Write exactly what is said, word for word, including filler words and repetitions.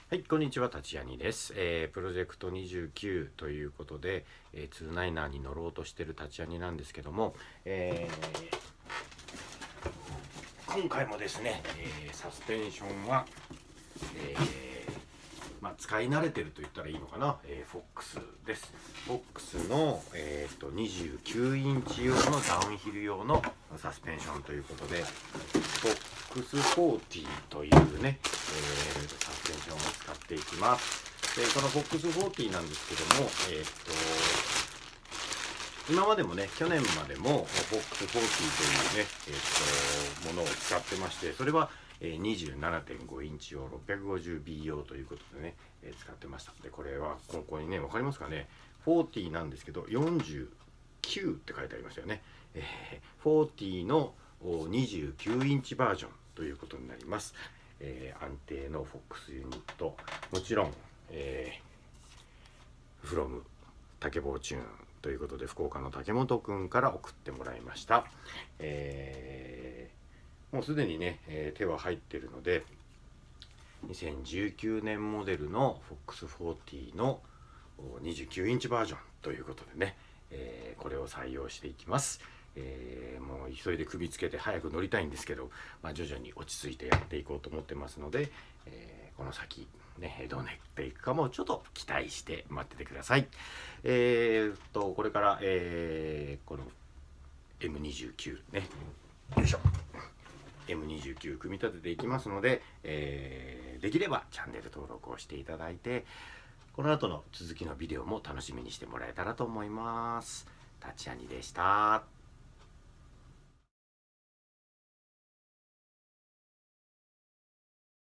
はい、こんにちは、立谷です、えー。プロジェクトにじゅうきゅうということで、えー、ツーナイナーに乗ろうとしている立谷なんですけども、えー、今回もですね、えー、サスペンションは、えーまあ、使い慣れてると言ったらいいのかな、えー、フォックスです。フォックスの、えー、とにじゅうきゅうインチ用のダウンヒル用のサスペンションということで、フォックスフォーティーというね、えー、サスペンションを使っていきます。でこのフォックスフォーティーなんですけども、えー、と今までもね、去年までもフォックスフォーティーというね、えー、とものを使ってまして、それは にじゅうななてんごインチ用 ろっぴゃくごじゅうビー 用ということでね、えー、使ってました。でこれはここにね、分かりますかね、フォーティーなんですけどよんじゅうきゅうって書いてありますよね。えー、フォーティーのにじゅうきゅうインチバージョンということになります。えー、安定のフォックスユニット、もちろん、えー、フロム竹坊チューンということで、福岡の竹本くんから送ってもらいました。えー、もうすでにね、えー、手は入っているので、にせんじゅうきゅうねんモデルの フォックスフォーティー のにじゅうきゅうインチバージョンということでね、えー、これを採用していきます。えー、もう急いで首つけて早く乗りたいんですけど、まあ、徐々に落ち着いてやっていこうと思ってますので、えー、この先ね、どうなっていくかもちょっと期待して待っててください。えー、っとこれから、えー、この エムにじゅうきゅう ね、よいしょ、エムにじゅうきゅう 組み立てていきますので、えー、できればチャンネル登録をしていただいて、この後の続きのビデオも楽しみにしてもらえたらと思います。立ち谷でした。